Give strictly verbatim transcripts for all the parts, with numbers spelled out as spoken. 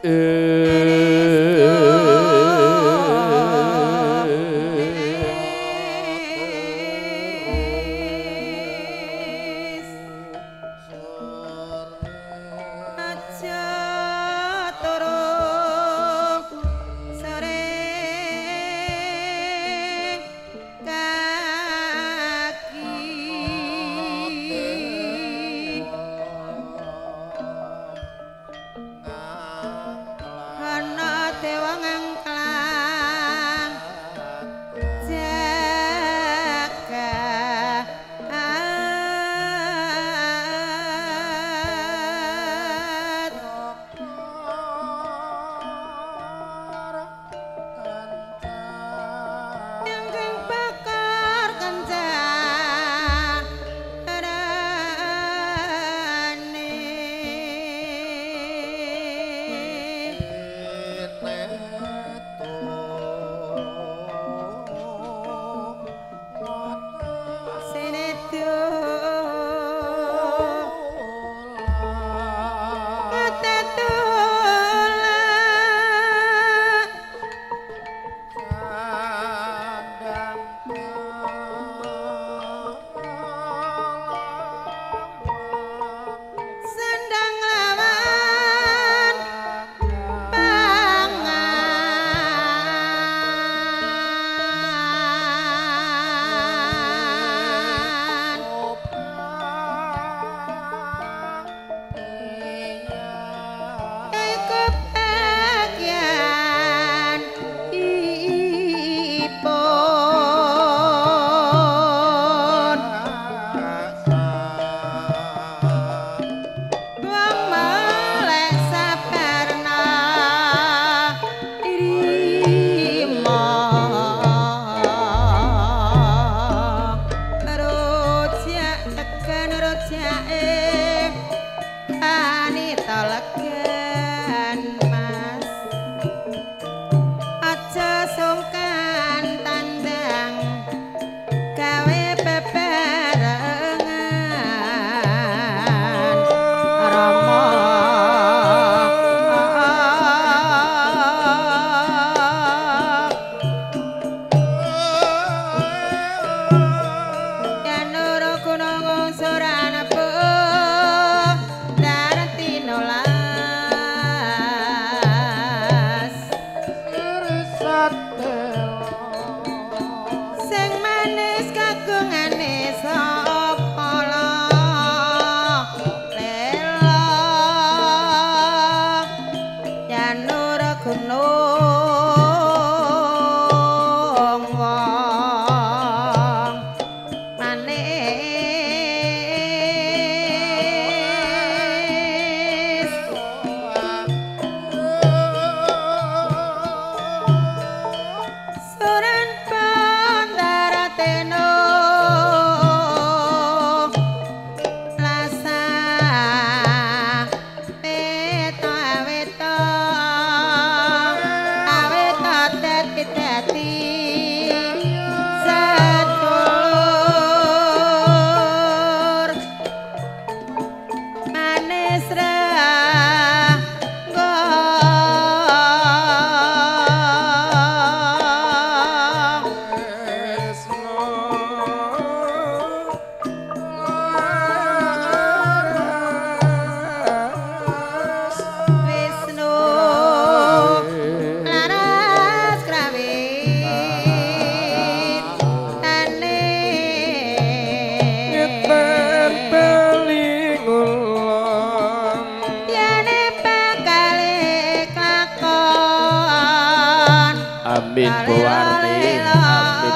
Amin Bu Warti. Amin.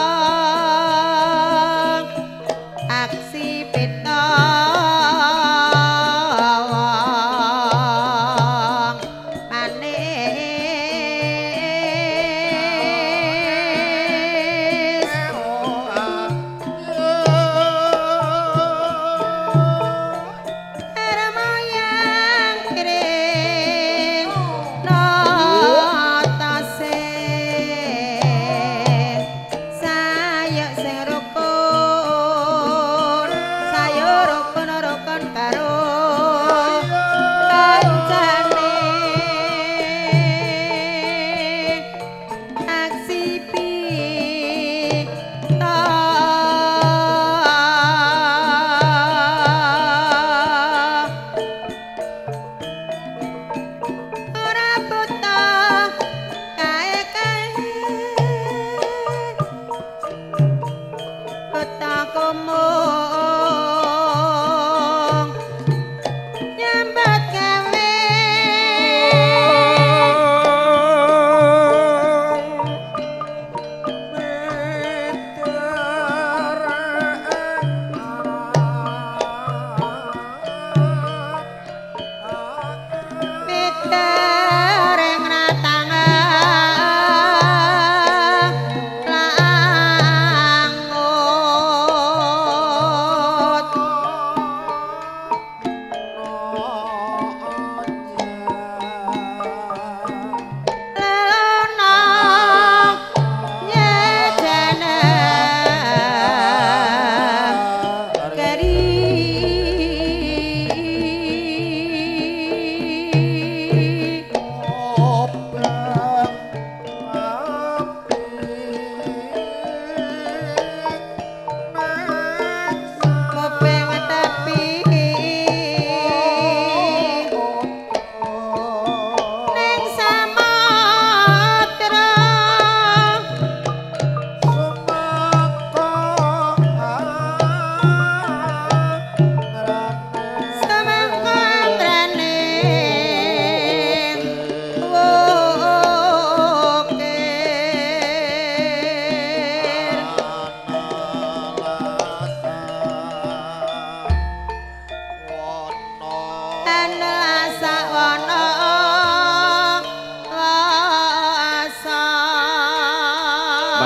Aksi pita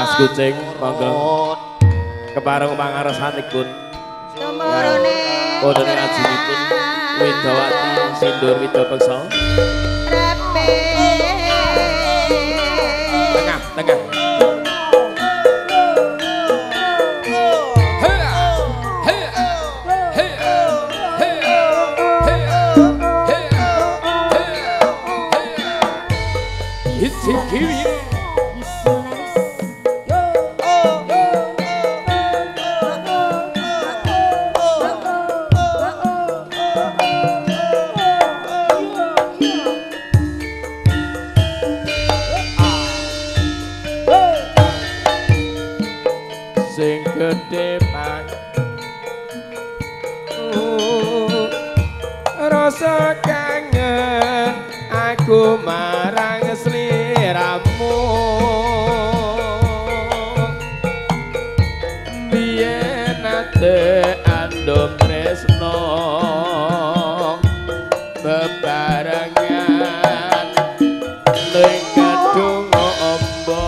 Mas Kucing monggo kepareng pangarsanipun tumurune wonten ajengipun Widawati Sindur Widapeksa repe tengah tengah sing gedhe pak rasa kangen aku marang sliramu biyen ate andom tresno bebarengan ning gedung ombo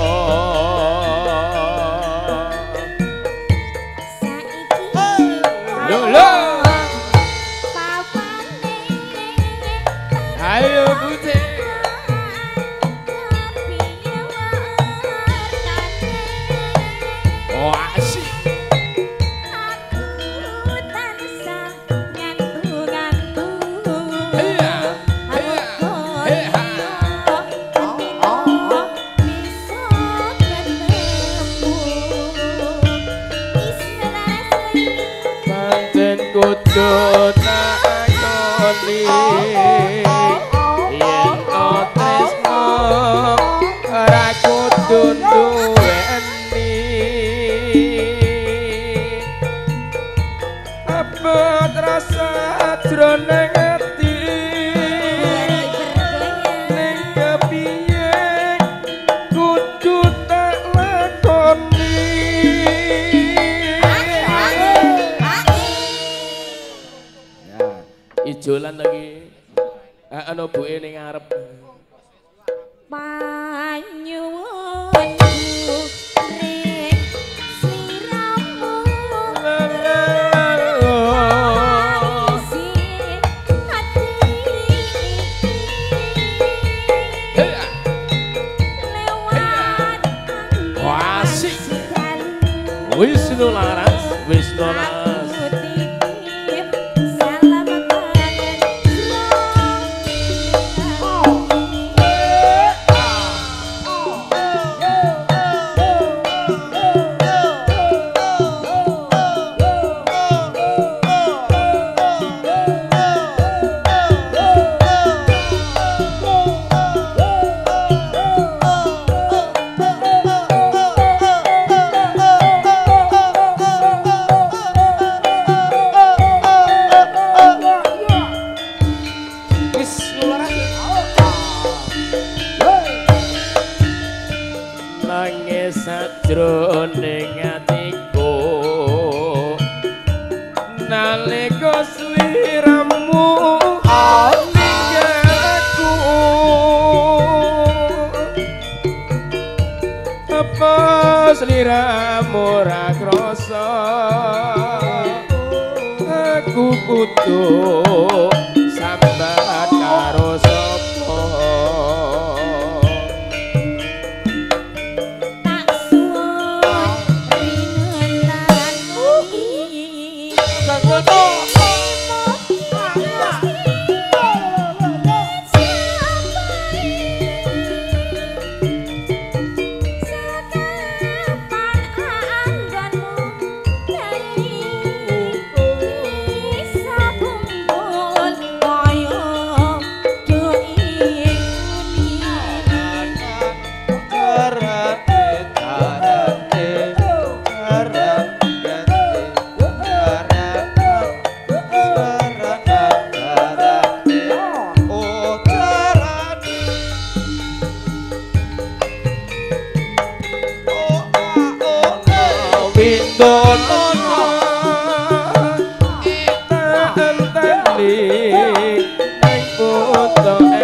ayo putih oh asik aku tansah ngantu-ngantu iya iya iya bisa ketemu istilahnya pancen kudu tak akoni yen tresno ora kudu duweni apa rasa jroning ati ning kepiye kudu tak lakoni ya ijolan lagi ana buke ning ngarep panyuwunku ring sliramu isi hati lewat wah asik dalu Wisnu Laras Wisnu Laras aku titip salam kangen nangis sajroning atiku nalika sliramu ninggalku apa sliramu ora krasa aku kudu sambat karo sapa tak suwun ringenan muni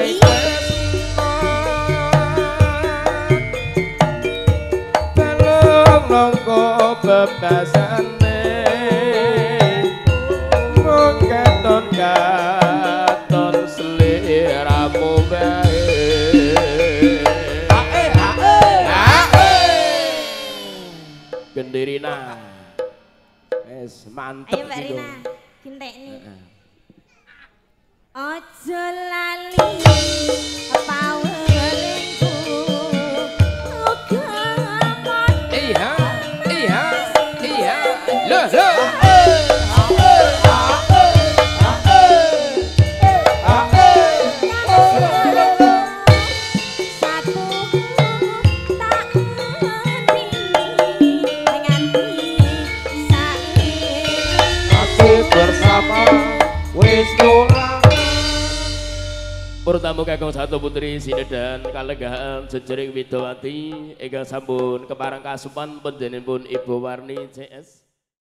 Hello nangka bebasane mung keton katon sliramu bae hae hae hae gendirina wis mantep ayo Mbak gitu. Rina kintekni ojo lali pawelingku uga iya iya iya lho lho bersama wis nulang Pertamu kakung satu putri sinedan kalenggahan jejering Widowati ingkang sampun keparang kasupan panjenenganipun Ibu Warni C S